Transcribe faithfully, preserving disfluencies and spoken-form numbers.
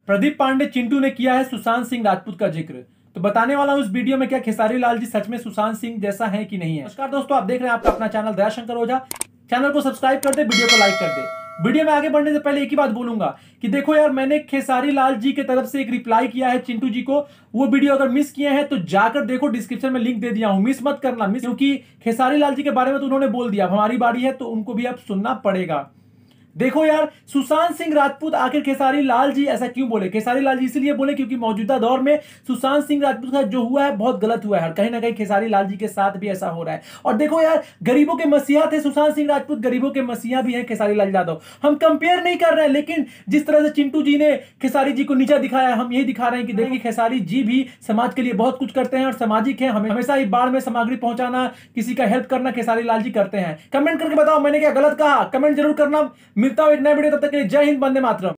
प्रदीप पांडे चिंटू ने किया है सुशांत सिंह राजपूत का जिक्र। तो बताने वाला हूं इस वीडियो में क्या खेसारी लाल जी सच में सुशांत सिंह जैसा है कि नहीं है। नमस्कार दोस्तों, आप देख रहे हैं आपका अपना चैनल दयाशंकर ओझा। चैनल को सब्सक्राइब कर दे, वीडियो को लाइक कर दे। वीडियो में आगे बढ़ने से पहले एक ही बात बोलूंगा कि देखो यार, मैंने खेसारी लाल जी की तरफ से एक रिप्लाई किया है चिंटू जी को। वो वीडियो अगर मिस किए हैं तो जाकर देखो, डिस्क्रिप्शन में लिंक दे दिया हूं, मिस मत करना। मिस क्योंकि खेसारी लाल जी के बारे में तो उन्होंने बोल दिया, अब हमारी बारी है तो उनको भी अब सुनना पड़ेगा। देखो यार, सुशांत सिंह राजपूत आखिर खेसारी लाल जी ऐसा क्यों बोले? खेसारी लाल जी इसलिए बोले क्योंकि मौजूदा दौर में सुशांत सिंह राजपूत का जो हुआ है बहुत गलत हुआ है। कहीं ना कहीं खेसारी लाल जी के साथ भी ऐसा हो रहा है। और देखो यार, गरीबों के मसीहा थे सुशांत सिंह राजपूत, गरीबों के मसीहा भी हैं खेसारी लाल यादव। हम कंपेयर नहीं कर रहे हैं, लेकिन जिस तरह से चिंटू जी ने खेसारी जी को नीचा दिखाया, हम यही दिखा रहे हैं कि देखिए खेसारी जी भी समाज के लिए बहुत कुछ करते हैं और सामाजिक है। हमें हमेशा ही बाढ़ में सामग्री पहुंचाना, किसी का हेल्प करना खेसारी लाल जी करते हैं। कमेंट करके बताओ मैंने क्या गलत कहा, कमेंट जरूर करना। मिलता हूं एक नए वीडियो, तब तक के लिए जय हिंद, वंदे मातरम।